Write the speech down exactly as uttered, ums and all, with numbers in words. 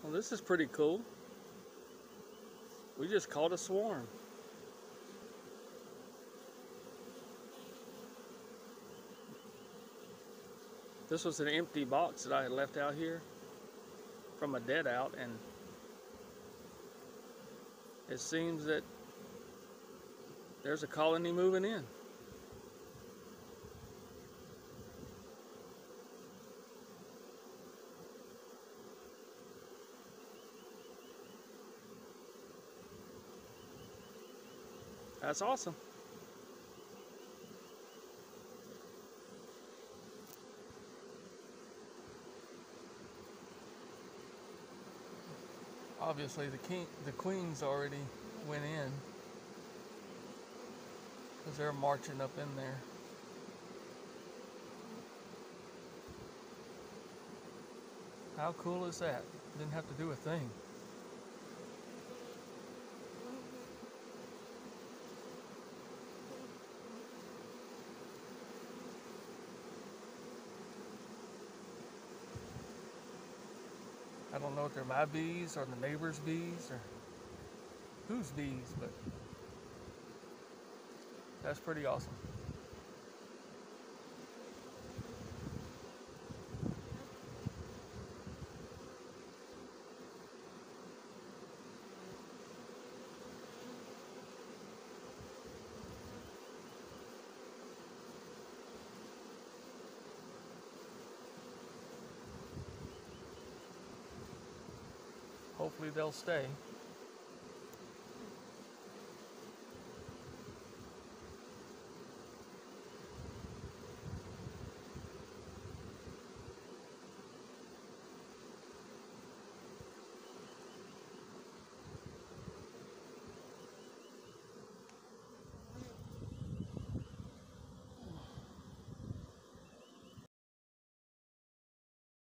Well, this is pretty cool. We just caught a swarm. This was an empty box that I had left out here from a dead out, and it seems that there's a colony moving in. That's awesome. Obviously the king, the queens already went in because they're marching up in there. How cool is that? Didn't have to do a thing. I don't know if they're my bees or the neighbor's bees or whose bees, but that's pretty awesome. Hopefully they'll stay.